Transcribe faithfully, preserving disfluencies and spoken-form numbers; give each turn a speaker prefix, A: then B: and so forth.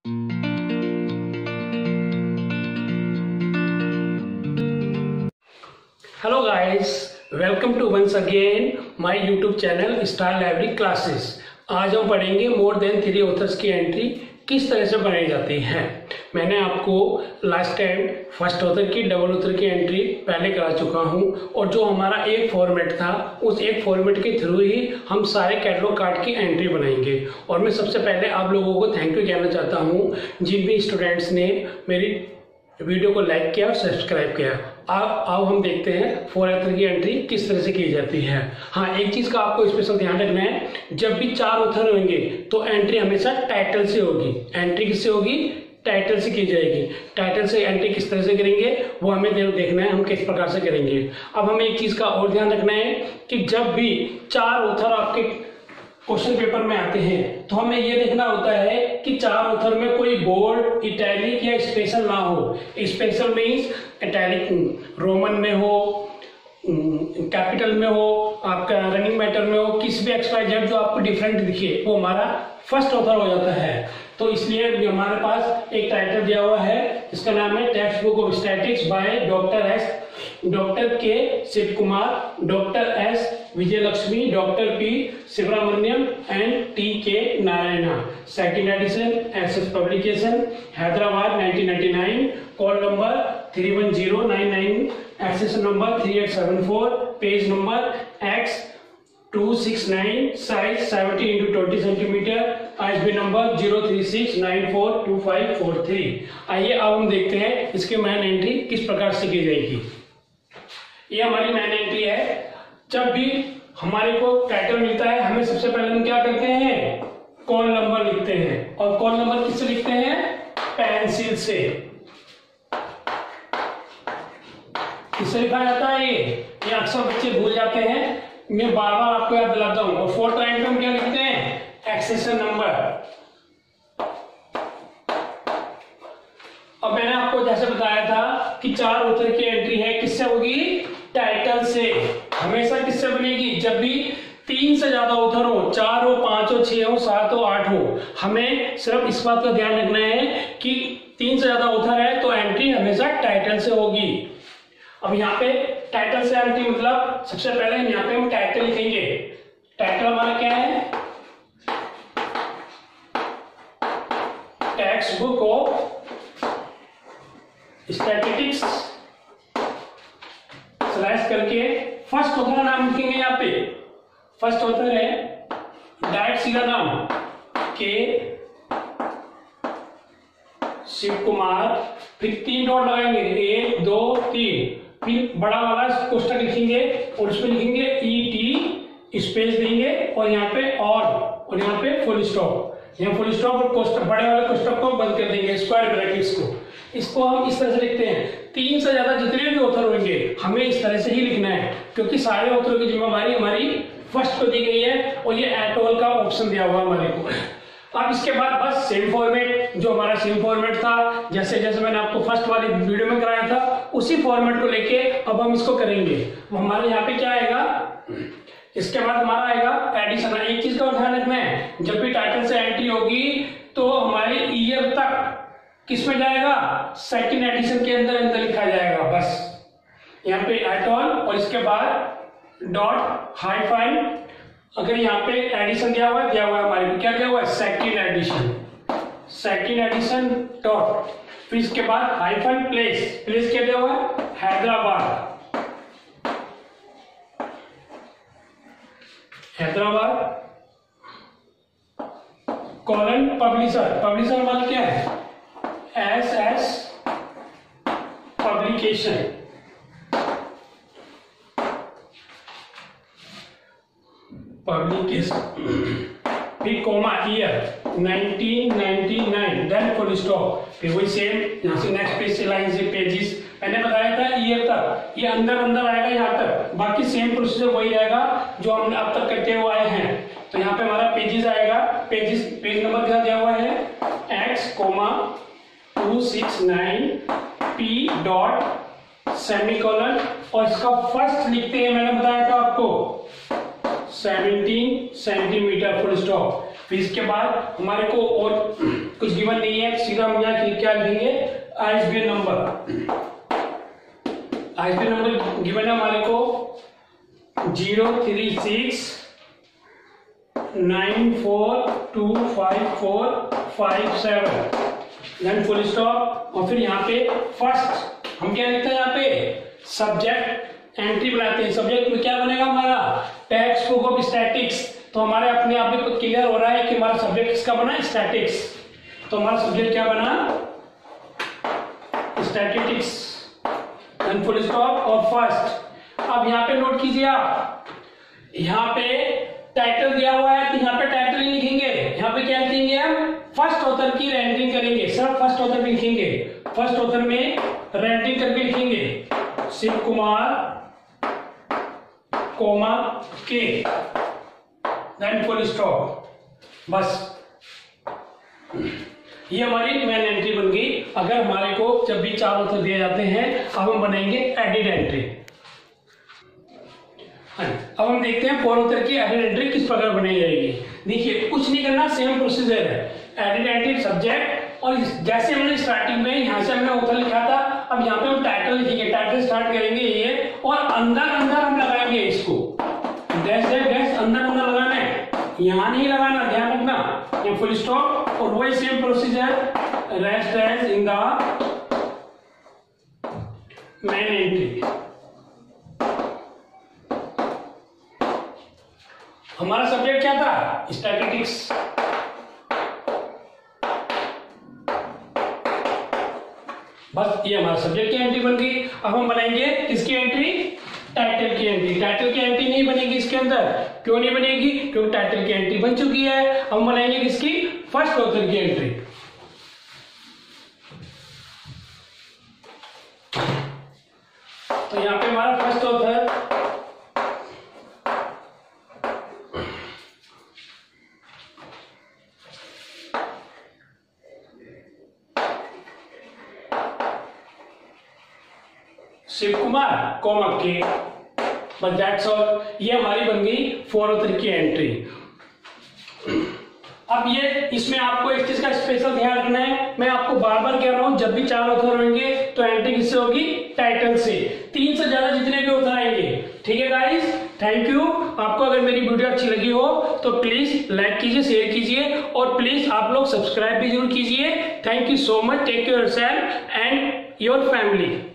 A: Hello guys, welcome to once again my YouTube channel star library classes. आज हम पढ़ेंगे more than three authors की entry किस तरह से बनाई जाती है। मैंने आपको लास्ट टाइम फर्स्ट ऑथर की, डबल ऑथर की एंट्री पहले करा चुका हूं, और जो हमारा एक फॉर्मेट था उस एक फॉर्मेट के थ्रू ही हम सारे कैटलॉग कार्ड की एंट्री बनाएंगे। और मैं सबसे पहले आप लोगों को थैंक यू कहना चाहता हूं जिन भी स्टूडेंट्स ने मेरी वीडियो को लाइक किया और सब्सक्राइब किया। अब अब हम देखते हैं फोर ऑथर की एंट्री किस तरह से की जाती है। हाँ, एक चीज का आपको स्पेशल ध्यान रखना है, जब भी चार ऑथर होंगे तो एंट्री हमेशा टाइटल से होगी। एंट्री किससे होगी? टाइटल से की जाएगी। टाइटल से एंट्री किस तरह से करेंगे वो हमें देखना है, हम किस प्रकार से करेंगे। अब हमें एक चीज का और ध्यान रखना है कि जब भी चार ऑथर आपके क्वेश्चन पेपर में आते हैं तो हमें यह देखना होता है कि चार ऑथर में कोई बोल्ड, इटैलिक या स्पेशल ना हो। स्पेशल मीन्स इटैलिक रोमन में हो, कैपिटल में हो, आपका रनिंग मैटर में हो, किसी भी एक्स्ट्रा जेड जो आपको डिफरेंट दिखे वो हमारा फर्स्ट ऑथर हो जाता है। तो इसलिए हमारे पास एक टाइटल दिया हुआ है, इसका नाम है text book of statics by doctor S doctor K Shiv Kumar, doctor S Vijay Lakshmi, doctor P Subramaniam and T K Narayana. Second edition, SS publication, Hyderabad nineteen ninety nine, call number three one zero nine nine, accession number three eight seven four, page number X two six nine, size seventy into twenty centimetre, ISB number zero three six nine four two five four three. आइए अब हम देखते हैं इसकी man entry किस प्रकार से की जाएगी। ये हमारी मैन एंट्री है। जब भी हमारे को टाइटल मिलता है हमें सबसे पहले हम क्या करते हैं? कॉल नंबर लिखते हैं। और कॉल नंबर किससे लिखते हैं? पेंसिल से। किससे लिखा जाता है? ये ये अक्सर बच्चे भूल जाते हैं, मैं बार बार आपको याद दिलाता हूं। और फोर्थ टाइम पे हम क्या लिखते हैं? Accession number. अब मैंने आपको जैसे बताया था कि चार ऑथर की एंट्री है, किससे होगी? टाइटल से। हमेशा किससे बनेगी? जब भी तीन से ज्यादा ऑथर हो, चार हो, पांच हो, छह हो, सात हो, आठ हो, हमें सिर्फ इस बात का ध्यान रखना है कि तीन से ज्यादा ऑथर है तो एंट्री हमेशा टाइटल से होगी। अब यहाँ पे टाइटल से एंट्री मतलब सबसे पहले हम यहाँ पे हम टाइटल लिखेंगे। टाइटल हमारा क्या है? Text book of statistics slash करके फर्स्ट ऑथर का नाम लिखेंगे। यहाँ पे फर्स्ट ऑथर है डायरेक्ट सीधा नाम के शिव कुमार, फिर तीन डॉट लगाएंगे, एक दो तीन, फिर बड़ा वाला कोष्टक लिखेंगे और उसमें लिखेंगे ई टी, स्पेस देंगे और यहाँ पे और और यहाँ पे फुल स्टॉप। यहाँ फुल स्टॉप और कोष्टक, बड़े वाले कोष्टक को बंद कर देंगे, स्क्वायर ब्रैकेट्स को। इसको हम इस तरह से लिखते हैं। तीन से ज्यादा जितने भी ऑथर होंगे हमें इस तरह से ही लिखना है, क्योंकि सारे ऑथरों की जिम्मेवारी हमारी फर्स्ट को दी गई है और ये एट ऑल का ऑप्शन दिया हुआ हमारे को। अब इसके बाद बस सेम फॉर्मेट, जो हमारा सेम फॉर्मेट था, जैसे जैसे मैंने आपको फर्स्ट वाली वीडियो में कराया था, उसी फॉर्मेट को लेके अब हम इसको करेंगे। हमारे यहाँ पे क्या आएगा? इसके बाद हमारा आएगा एडिशन। एक चीज का ध्यान रखना है, जब भी टाइटल से एंट्री होगी तो हमारे ईयर तक किस में जाएगा? सेकंड एडिशन के अंदर अंदर लिखा जाएगा। बस यहाँ पे एट ऑल और इसके बाद डॉट हाइफन। अगर यहाँ पे एडिशन दिया हुआ है, दिया हुआ है हमारे को क्या दिया हुआ है? Second edition, second edition dot, फिर इसके बाद हाइफन प्लेस। प्लेस क्या दिया हुआ है? Hyderabad, Hyderabad colon publisher. Publisher हमारा क्या है? S S publication. पब्लिकेशन फिर comma year nineteen ninety nine, then full stop, फिर वही सेम यहाँ से नेक्स्ट पेज से लाइन से पेजेस। मैंने बताया था ईयर तक, ये अंदर अंदर आएगा यहाँ तक, बाकी सेम प्रोसीजर वही रहेगा जो हमने अब तक करते हुए आए हैं। तो यहाँ पे हमारा पेजेस आएगा, पेजेस पेज नंबर क्या दिया हुआ है? X comma two six nine P dot semicolon, और इसका फर्स्ट लिखते हैं, मैंने बताया था आपको सेवनटीन सेंटीमीटर फुल स्टॉप। फिर इसके बाद हमारे को और कुछ कुछ गिवन नहीं है, सीधा हम यहाँ क्या लिखेंगे, ISBN number. ISBN number given है हमारे को zero three six nine four two five four five seven, then full stop. और फिर यहाँ पे फर्स्ट हम क्या लिखते हैं, यहाँ पे सब्जेक्ट एंट्री बनाते हैं। सब्जेक्ट में क्या बनेगा हमारा, टेक्स्ट बुक ऑफ स्टैटिक्स। तो हमारे अपने आप में क्लियर हो रहा है कि हमारा सब्जेक्ट किसका बना, स्टैटिक्स। तो हमारा सब्जेक्ट क्या बना, स्टैटिस्टिक्स, देन फुल स्टॉप और फर्स्ट। अब यहाँ पे नोट कीजिए आप, यहाँ पे टाइटल दिया हुआ है तो यहाँ पे टाइटल ही लिखेंगे। यहाँ पे क्या लिखेंगे हम, फर्स्ट ऑथर की रैंकिंग करेंगे, सिर्फ फर्स्ट ऑथर लिखेंगे। फर्स्ट ऑथर में रैंकिंग करके लिखेंगे Shiv Kumar comma K, then full stop. बस ये हमारी मेन एंट्री बन गई। अगर हमारे को जब भी चार ऑथर दिए जाते हैं, अब हम बनाएंगे एडिट एंट्री। अब हम देखते हैं फोर ऑथर की एडिट एंट्री किस प्रकार बनाई जाएगी। देखिए कुछ नहीं करना, सेम प्रोसीजर है। एडिट एंट्री सब्जेक्ट, और जैसे हमने स्टार्टिंग में यहाँ से हमने ऑथर लिखा था, अब यहाँ पे हम टाइटल लिखेंगे। टाइटल स्टार्ट करेंगे ये, और अंदर अंदर हम लगाएंगे इसको, डैश डैश डैश अंदर अंदर लगाना है, यहाँ नहीं लगाना, ध्यान रखना। ये फुल स्टॉप, और वही same procedure, rest dash in the main entry. हमारा सब्जेक्ट क्या था, स्टैटिस्टिक्स। बस ये हमारा सब्जेक्ट की एंट्री बन गई। अब हम बनाएंगे किसकी एंट्री, टाइटल की एंट्री। टाइटल की एंट्री नहीं बनेगी इसके अंदर, क्यों नहीं बनेगी, क्योंकि टाइटल की एंट्री बन चुकी है। हम बनाएंगे किसकी, फर्स्ट ऑथर की एंट्री। तो यहाँ पे हमारा first author Shiv Kumar comma K, बस दैट्स ऑल। ये हमारी बन गई फोर ऑथर की एंट्री। अब ये इसमें आपको एक चीज का स्पेशल ध्यान रखना है, मैं आपको बार बार कह रहा हूं, जब भी चार ऑथर होंगे तो एंट्री किससे होगी, टाइटल से। तीन से ज्यादा जितने भी ऑथर आएंगे, ठीक है गाइस। Thank you. आपको अगर मेरी वीडियो अच्छी लगी हो तो प्लीज लाइक कीजिए, शेयर कीजिए, और प्लीज आप लोग सब्सक्राइब भी जरूर कीजिए। Thank you so much. Take care yourself and your family.